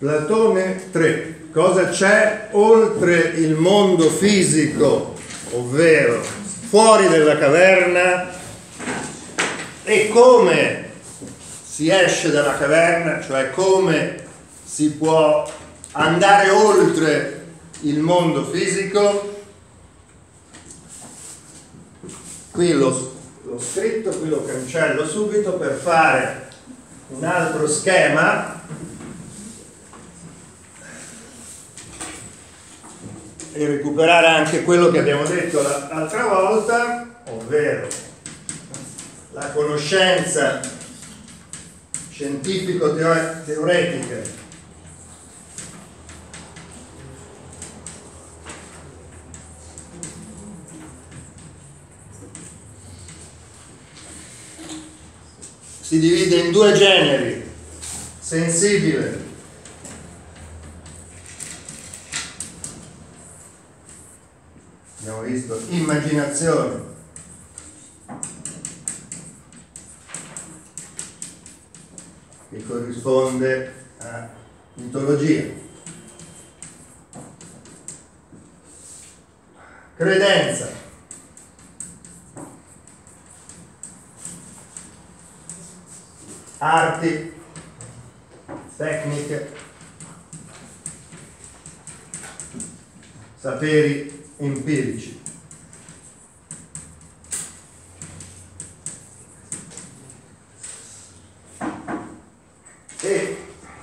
Platone 3. Cosa c'è oltre il mondo fisico, ovvero fuori dalla caverna, e come si esce dalla caverna, cioè come si può andare oltre il mondo fisico. Qui l'ho scritto, qui lo cancello subito per fare un altro schema e recuperare anche quello che abbiamo detto l'altra volta, ovvero la conoscenza scientifico-teoretica si divide in due generi: sensibile abbiamo visto, immaginazione, che corrisponde a mitologia, credenza, arti, tecniche, saperi empirici. E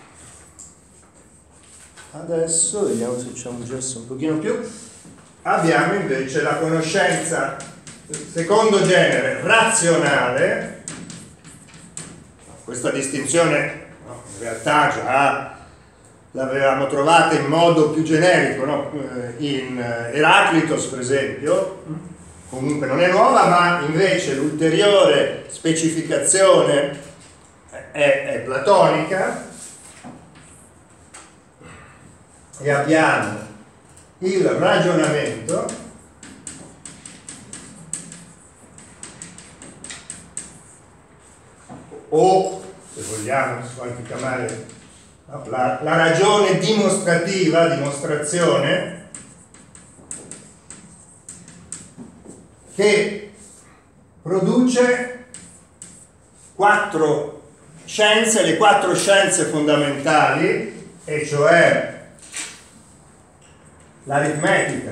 adesso vediamo se c'è un gesto un pochino più. Abbiamo invece la conoscenza, secondo genere, razionale. Questa distinzione in realtà già l'avevamo trovata in modo più generico, no? In Eraclitos per esempio, comunque non è nuova, ma invece l'ulteriore specificazione è platonica, e abbiamo il ragionamento, o se vogliamo anche chiamare la ragione dimostrativa, dimostrazione, che produce quattro scienze, le quattro scienze fondamentali, e cioè l'aritmetica,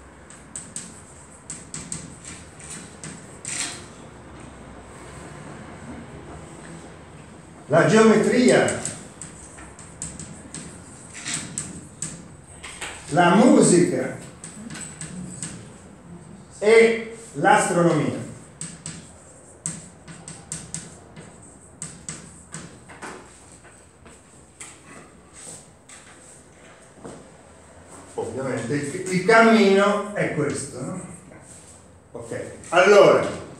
la geometria, la musica e l'astronomia. Ovviamente il cammino è questo, no? Ok, allora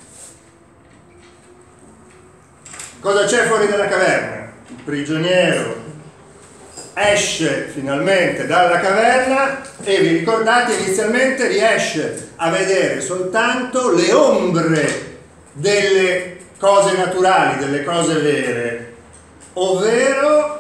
cosa c'è fuori dalla caverna? Il prigioniero esce finalmente dalla caverna e, vi ricordate, inizialmente riesce a vedere soltanto le ombre delle cose naturali, delle cose vere, ovvero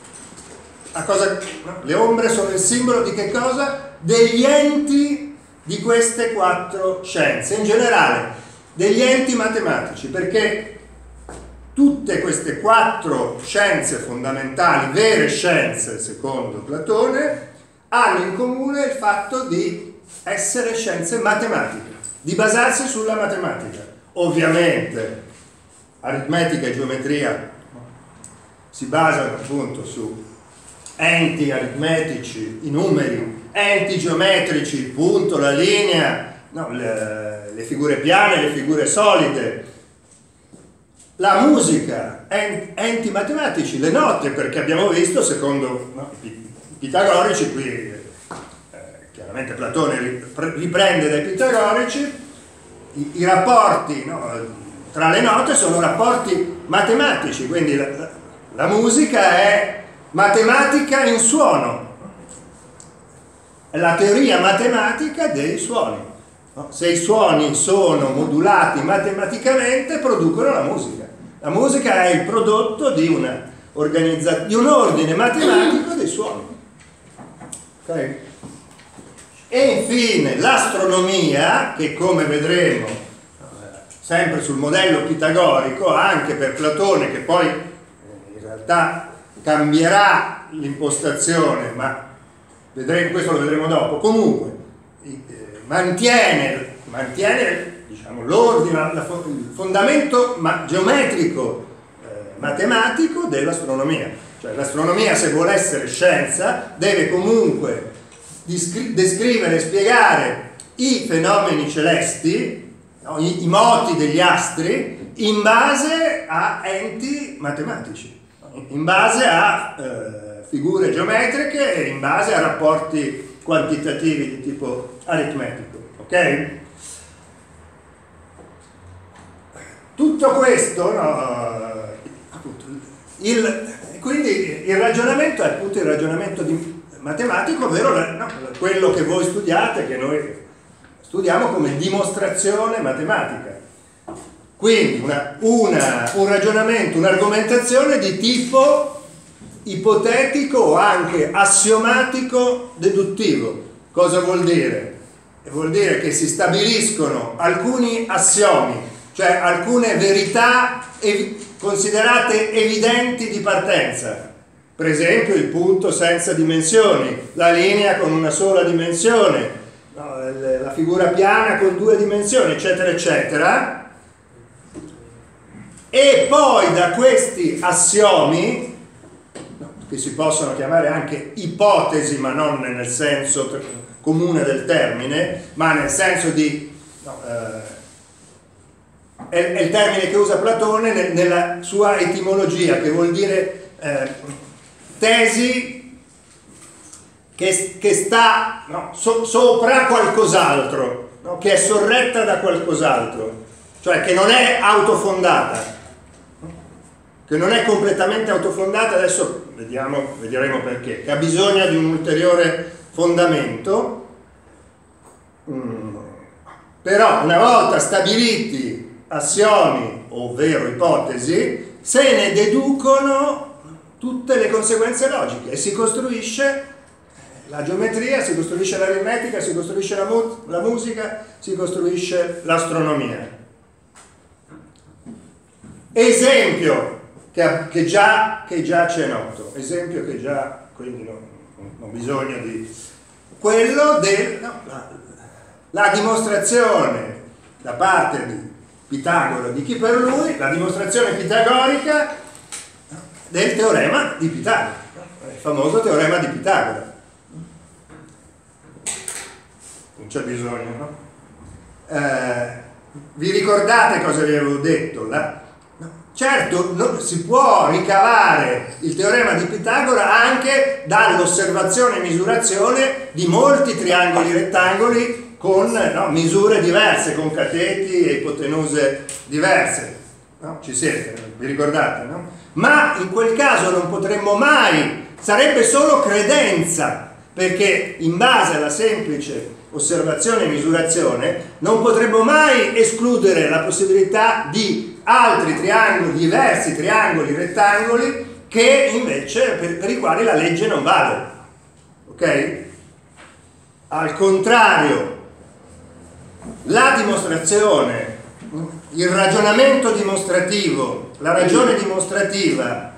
le ombre sono il simbolo di che cosa? Degli enti di queste quattro scienze, in generale degli enti matematici, perché tutte queste quattro scienze fondamentali, vere scienze secondo Platone, hanno in comune il fatto di essere scienze matematiche, di basarsi sulla matematica. Ovviamente aritmetica e geometria si basano appunto su enti aritmetici, i numeri, enti geometrici, il punto, la linea, no, le figure piane, le figure solide. La musica, enti matematici, le note, perché abbiamo visto, secondo i pitagorici, qui chiaramente Platone riprende dai pitagorici, i rapporti, no, tra le note sono rapporti matematici, quindi la musica è matematica in suono, è la teoria matematica dei suoni. No? Se i suoni sono modulati matematicamente, producono la musica. La musica è il prodotto di una di un ordine matematico dei suoni. Okay? E infine l'astronomia, che come vedremo sempre sul modello pitagorico, anche per Platone, che poi in realtà cambierà l'impostazione, ma questo lo vedremo dopo, comunque mantiene diciamo, l'ordine, il fondamento geometrico matematico dell'astronomia. Cioè l'astronomia, se vuole essere scienza, deve comunque descrivere e spiegare i fenomeni celesti, no, i moti degli astri, in base a enti matematici, in base a figure geometriche e in base a rapporti quantitativi di tipo aritmetico. Ok? Tutto questo, no, appunto, quindi il ragionamento è appunto il ragionamento matematico, ovvero quello che voi studiate, che noi studiamo come dimostrazione matematica. Quindi un ragionamento, un'argomentazione di tipo ipotetico o anche assiomatico deduttivo. Cosa vuol dire? Vuol dire che si stabiliscono alcuni assiomi, cioè alcune verità considerate evidenti di partenza. Per esempio il punto senza dimensioni, la linea con una sola dimensione, no, la figura piana con 2 dimensioni, eccetera, eccetera. E poi da questi assiomi, che si possono chiamare anche ipotesi, ma non nel senso comune del termine, ma nel senso di... è il termine che usa Platone nella sua etimologia, che vuol dire tesi che sta sopra qualcos'altro, no? Che è sorretta da qualcos'altro, cioè che non è autofondata, che non è completamente autofondata. Adesso vedremo perché, che ha bisogno di un ulteriore fondamento. Però una volta stabiliti assiomi, ovvero ipotesi, se ne deducono tutte le conseguenze logiche e si costruisce la geometria, si costruisce l'aritmetica, si costruisce la musica, si costruisce l'astronomia. Esempio che già ci è noto, esempio che già, quindi non bisogna di quello la dimostrazione da parte di Pitagora, di chi per lui, la dimostrazione pitagorica del teorema di Pitagora, il famoso teorema di Pitagora. Non c'è bisogno, no? Vi ricordate cosa vi avevo detto? Certo, si può ricavare il teorema di Pitagora anche dall'osservazione e misurazione di molti triangoli rettangoli con misure diverse, con cateti e ipotenuse diverse. No? Ci siete, vi ricordate? No? Ma in quel caso non potremmo mai, sarebbe solo credenza, perché in base alla semplice osservazione e misurazione non potremmo mai escludere la possibilità di altri triangoli, diversi triangoli rettangoli, che invece per i quali la legge non vale. Ok? Al contrario, la dimostrazione, il ragionamento dimostrativo, la ragione dimostrativa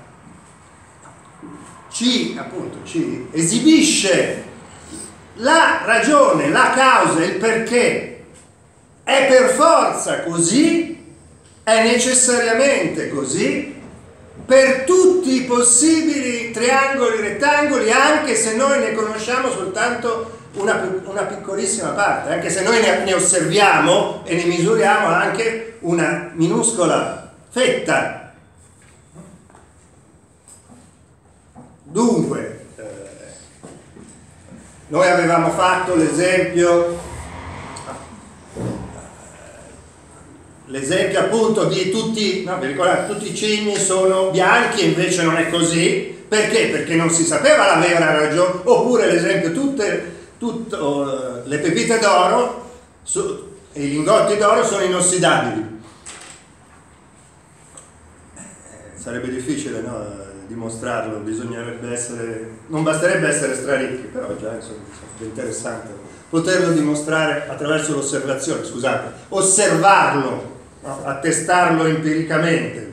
ci esibisce la ragione, la causa, il perché. È per forza così, è necessariamente così per tutti i possibili triangoli rettangoli, anche se noi ne conosciamo soltanto una piccolissima parte, anche se noi ne osserviamo e ne misuriamo anche una minuscola fetta. Dunque, noi avevamo fatto l'esempio appunto di tutti, vi ricordate, tutti i cigni sono bianchi e invece non è così. Perché? Perché non si sapeva la vera ragione. Oppure l'esempio, tutte le pepite d'oro e i lingotti d'oro sono inossidabili. Sarebbe difficile, no? dimostrarlo, bisognerebbe essere, non basterebbe essere straricchi, però già insomma è interessante poterlo dimostrare attraverso l'osservazione, scusate, osservarlo, no? Attestarlo empiricamente.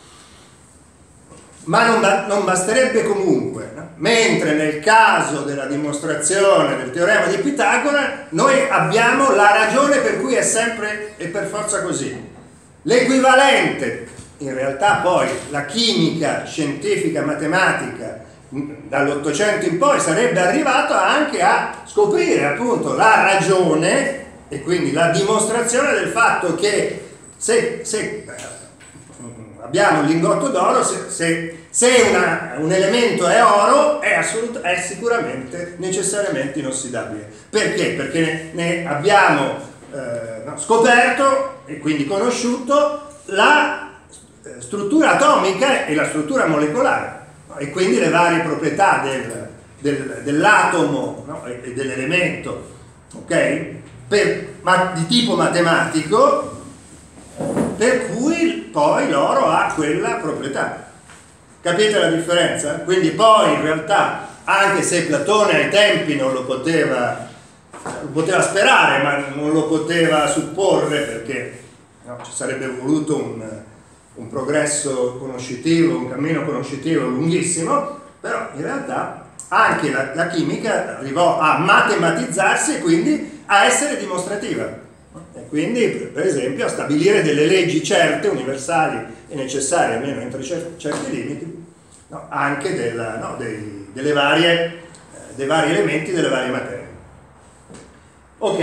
Ma non basterebbe comunque, no? Mentre nel caso della dimostrazione del teorema di Pitagora noi abbiamo la ragione per cui è sempre e per forza così. L'equivalente, in realtà poi la chimica scientifica matematica dall'800 in poi sarebbe arrivato anche a scoprire appunto la ragione e quindi la dimostrazione del fatto che se abbiamo un lingotto d'oro, se un elemento è oro è sicuramente necessariamente inossidabile. Perché? Perché ne abbiamo scoperto e quindi conosciuto la struttura atomica e la struttura molecolare, no? E quindi le varie proprietà dell'atomo, no? E dell'elemento, ok? Ma di tipo matematico, per cui poi l'oro ha quella proprietà. Capite la differenza? Quindi poi in realtà, anche se Platone ai tempi non lo poteva sperare, ma non lo poteva supporre, perché no, ci sarebbe voluto un progresso conoscitivo, un cammino conoscitivo lunghissimo, però in realtà anche la chimica arrivò a matematizzarsi e quindi a essere dimostrativa. E quindi, per esempio, a stabilire delle leggi certe, universali e necessarie, almeno entro certi limiti, no, anche dei vari elementi, delle varie materie. Ok,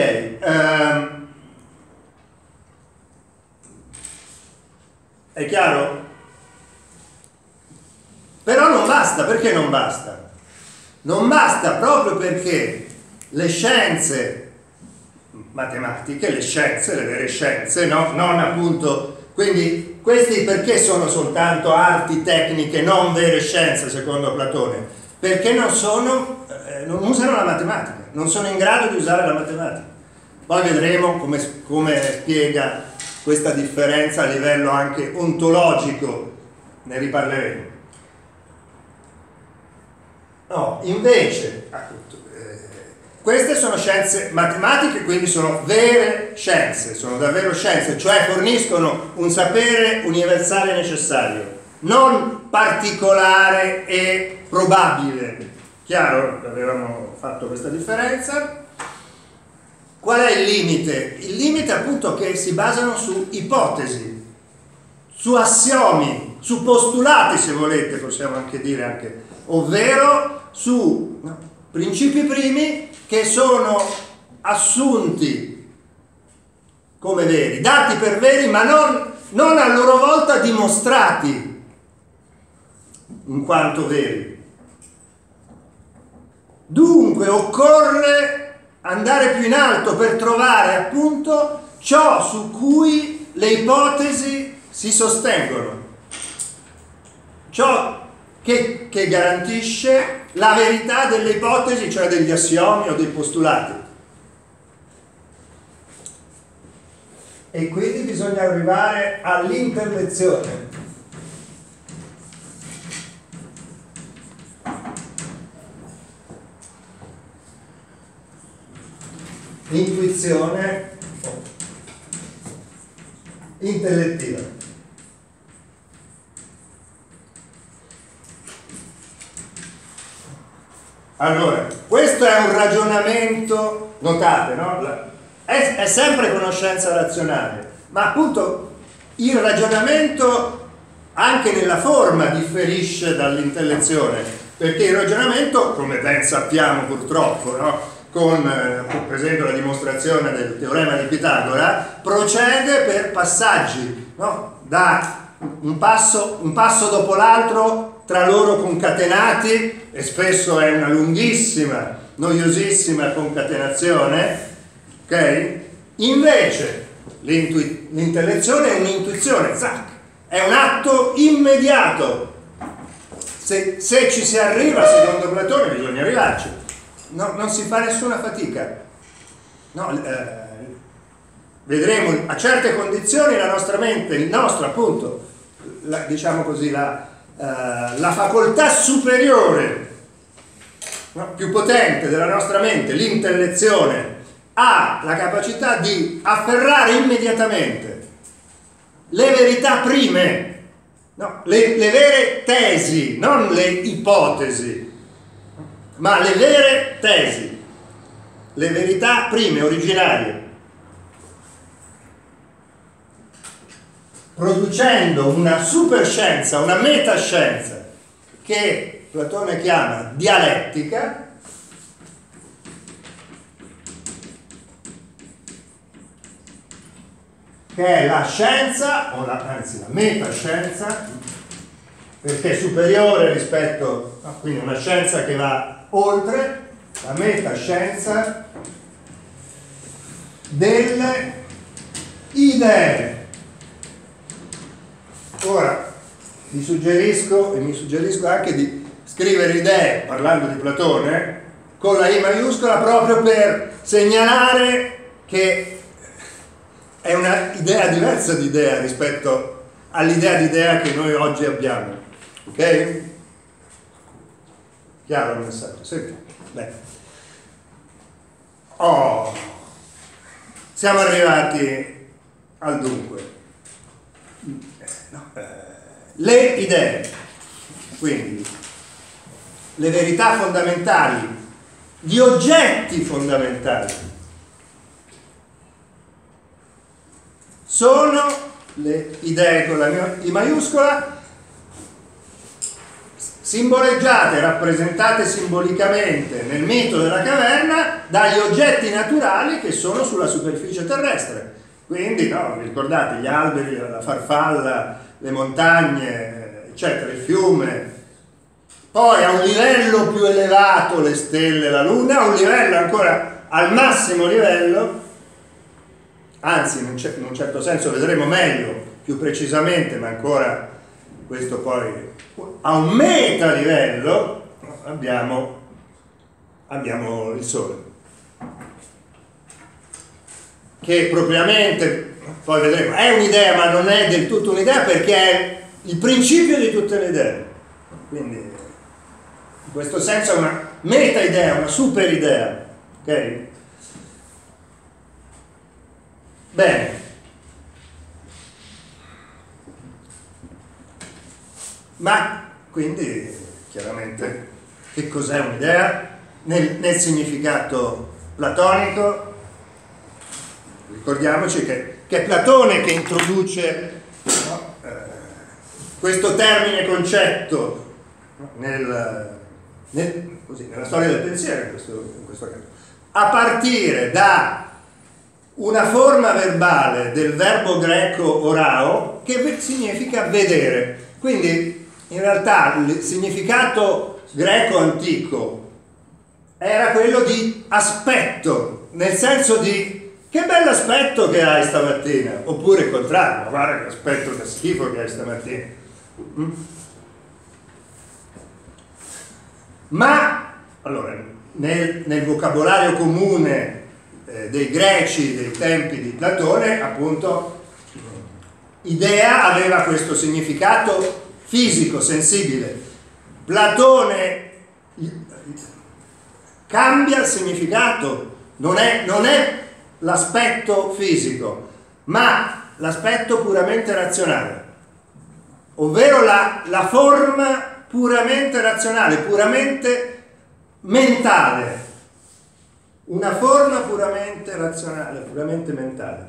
è chiaro? Però non basta. Perché non basta? Non basta proprio perché le scienze matematiche, le vere scienze, no? Non appunto, quindi questi perché sono soltanto arti tecniche, non vere scienze secondo Platone? Perché non usano la matematica, non sono in grado di usare la matematica. Poi vedremo come spiega questa differenza a livello anche ontologico, ne riparleremo. No, invece, queste sono scienze matematiche, quindi sono vere scienze, sono davvero scienze, cioè forniscono un sapere universale necessario, non particolare e probabile. Chiaro? Avevamo fatto questa differenza. Qual è il limite? Il limite è appunto che si basano su ipotesi, su assiomi, su postulati, se volete, possiamo anche dire, ovvero su principi primi che sono assunti come veri, dati per veri, ma non a loro volta dimostrati in quanto veri. Dunque occorre andare più in alto per trovare appunto ciò su cui le ipotesi si sostengono, ciò che garantisce la verità delle ipotesi, cioè degli assiomi o dei postulati. E quindi bisogna arrivare all'interlezione. Intuizione intellettiva. Allora, questo è un ragionamento, notate, no? È sempre conoscenza razionale, ma appunto il ragionamento anche nella forma differisce dall'intellezione, perché il ragionamento, come ben sappiamo purtroppo, no? Con per esempio la dimostrazione del teorema di Pitagora, procede per passaggi, no? Da un passo dopo l'altro, tra loro concatenati, e spesso è una lunghissima, noiosissima concatenazione, ok? Invece l'intellezione è un'intuizione, zac, è un atto immediato. Se ci si arriva, secondo Platone, bisogna arrivarci. No, non si fa nessuna fatica. No, vedremo a certe condizioni la nostra mente, il nostro appunto, diciamo così, la facoltà superiore, no, più potente della nostra mente, l'intellezione, ha la capacità di afferrare immediatamente le verità prime, no, le vere tesi, non le ipotesi, ma le vere tesi, le verità prime, originarie, producendo una superscienza, una metascienza che Platone chiama dialettica, che è la scienza, anzi la metascienza, perché è superiore rispetto, no, quindi una scienza che va oltre, la metascienza delle idee. Ora vi suggerisco, e mi suggerisco anche di scrivere idee, parlando di Platone, con la I maiuscola, proprio per segnalare che è una idea diversa di idea rispetto all'idea di idea che noi oggi abbiamo. Ok? Chiaro il messaggio? Sì. Bene. Oh, siamo arrivati al dunque. Le idee, quindi le verità fondamentali, gli oggetti fondamentali, sono le idee con la I maiuscola, simboleggiate, rappresentate simbolicamente nel mito della caverna dagli oggetti naturali che sono sulla superficie terrestre. Quindi, no, vi ricordate gli alberi, la farfalla, le montagne, eccetera, il fiume. Poi a un livello più elevato le stelle, la luna, a un livello ancora al massimo livello, anzi in un certo senso vedremo meglio, più precisamente, ma ancora questo poi, a un meta livello abbiamo il Sole, che propriamente, poi vedremo, è un'idea ma non è del tutto un'idea, perché è il principio di tutte le idee. Quindi in questo senso è una meta idea, una super idea. Ok? Bene. Ma quindi chiaramente che cos'è un'idea? Nel significato platonico, ricordiamoci che è Platone che introduce, no, questo termine concetto, no, nella storia del pensiero, in questo caso, a partire da una forma verbale del verbo greco orao che significa vedere. Quindi in realtà il significato greco antico era quello di aspetto, nel senso di che bell'aspetto che hai stamattina, oppure il contrario, guarda che aspetto da schifo che hai stamattina. Ma allora nel vocabolario comune dei greci dei tempi di Platone, appunto, idea aveva questo significato fisico, sensibile. Platone cambia il significato, non è l'aspetto fisico, ma l'aspetto puramente razionale, ovvero la forma puramente razionale, puramente mentale, una forma puramente razionale, puramente mentale.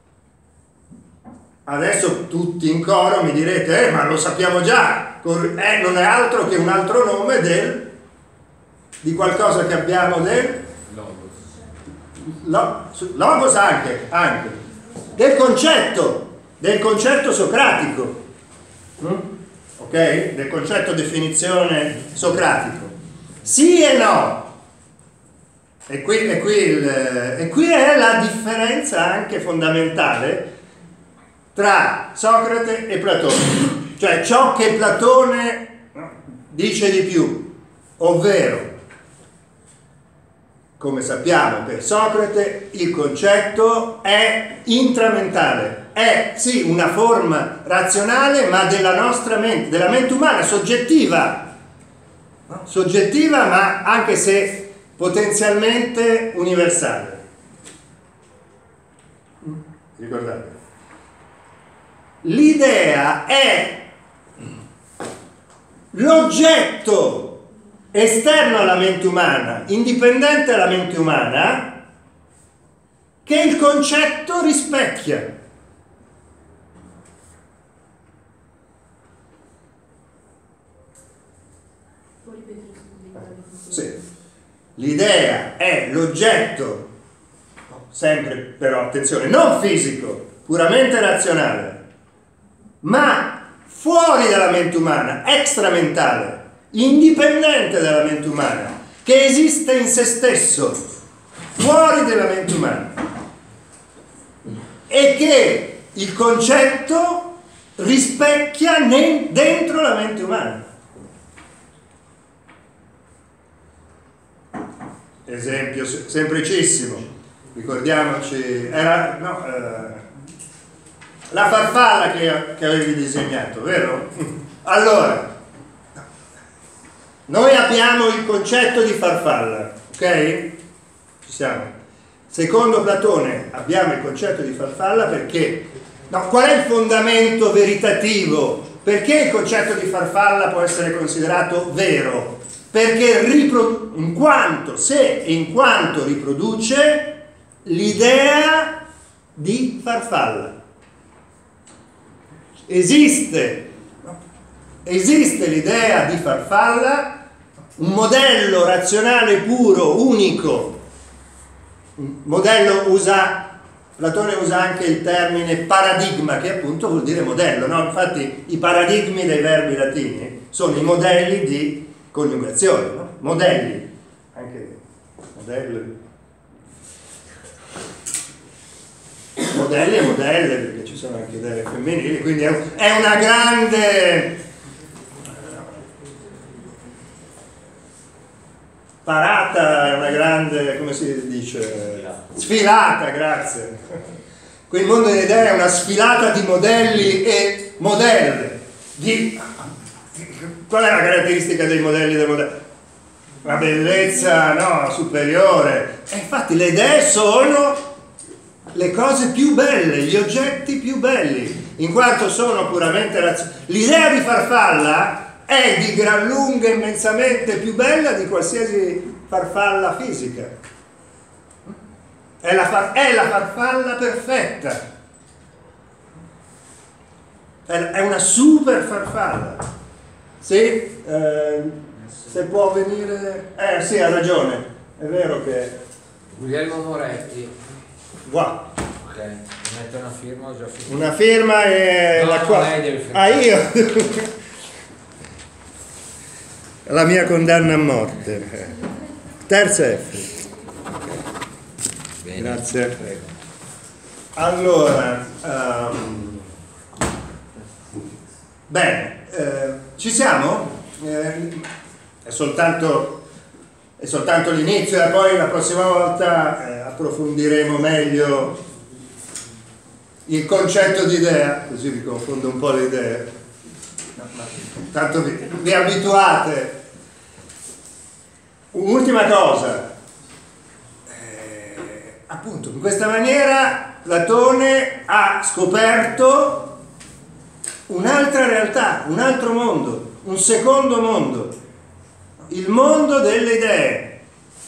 Adesso tutti in coro mi direte, ma lo sappiamo già, non è altro che un altro nome di qualcosa che abbiamo del Logos anche del concetto socratico, ok? Del concetto definizione socratico. Sì e no. E qui è la differenza anche fondamentale tra Socrate e Platone, cioè ciò che Platone dice di più, ovvero, come sappiamo per Socrate, il concetto è intramentale, è sì una forma razionale, ma della nostra mente, della mente umana, soggettiva, no? Soggettiva, ma anche se potenzialmente universale. Ricordate? L'idea è l'oggetto esterno alla mente umana, indipendente dalla mente umana, che il concetto rispecchia. Sì. L'idea è l'oggetto, sempre però attenzione, non fisico, puramente razionale, ma fuori dalla mente umana, extramentale, indipendente dalla mente umana, che esiste in se stesso, fuori dalla mente umana, e che il concetto rispecchia dentro la mente umana. Esempio semplicissimo, ricordiamoci, era la farfalla che avevi disegnato, vero? Allora, noi abbiamo il concetto di farfalla, ok? Ci siamo. Secondo Platone abbiamo il concetto di farfalla perché, qual è il fondamento veritativo? Perché il concetto di farfalla può essere considerato vero? Perché in quanto riproduce l'idea di farfalla. Esiste l'idea di farfalla, un modello razionale puro, unico. Un modello Platone usa anche il termine paradigma, che appunto vuol dire modello, no? Infatti i paradigmi dei verbi latini sono i modelli di coniugazione, no? Modelli, anche modelli e modelle, perché ci sono anche delle femminili, quindi è una grande parata, è una grande, come si dice? Sfilata, grazie. Qui il mondo delle idee è una sfilata di modelli e modelle. Qual è la caratteristica dei modelli e dei modelli? La bellezza, no, superiore. E infatti le idee sono le cose più belle, gli oggetti più belli, in quanto sono puramente razionali. L'idea di farfalla è di gran lunga immensamente più bella di qualsiasi farfalla fisica. È la farfalla perfetta. È una super farfalla. Sì, se può venire... sì, ha ragione. È vero che... Guglielmo Moretti. Wow. Ok, metto una firma, ho già finito. Una firma e no, la qua. Lei deve firmare. Io? La mia condanna a morte. Terza F. Bene. Grazie. Prego. Allora, bene, ci siamo? È soltanto l'inizio e poi la prossima volta approfondiremo meglio il concetto di idea, così vi confondo un po' le idee. Tanto vi abituate. Un'ultima cosa, appunto in questa maniera Platone ha scoperto un'altra realtà, un altro mondo, un secondo mondo, il mondo delle idee.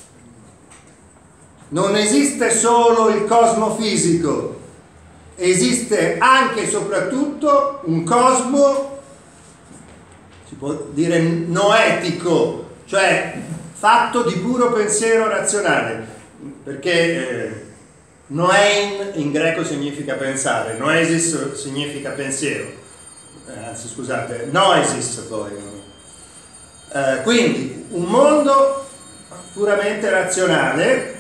Non esiste solo il cosmo fisico, esiste anche e soprattutto un cosmo, si può dire noetico, cioè fatto di puro pensiero razionale, perché noein in greco significa pensare, noesis significa pensiero, anzi scusate, noesis poi. Quindi un mondo puramente razionale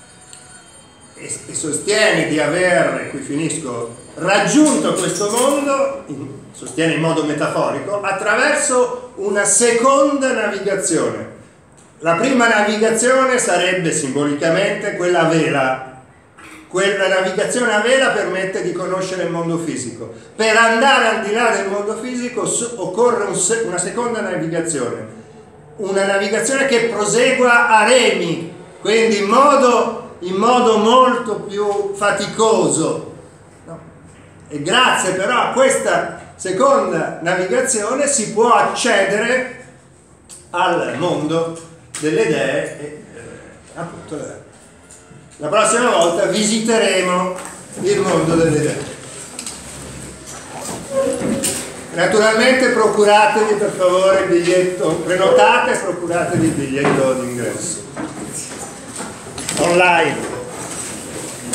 e sostiene di aver, qui finisco, raggiunto questo mondo, sostiene in modo metaforico, attraverso una seconda navigazione. La prima navigazione sarebbe simbolicamente quella a vela, quella navigazione a vela permette di conoscere il mondo fisico. Per andare al di là del mondo fisico occorre una seconda navigazione, una navigazione che prosegua a remi, quindi in modo molto più faticoso, no? E grazie però a questa seconda navigazione si può accedere al mondo delle dee e appunto la prossima volta visiteremo il mondo delle dee. Naturalmente procuratevi per favore il biglietto, prenotate e procuratevi il biglietto d'ingresso online.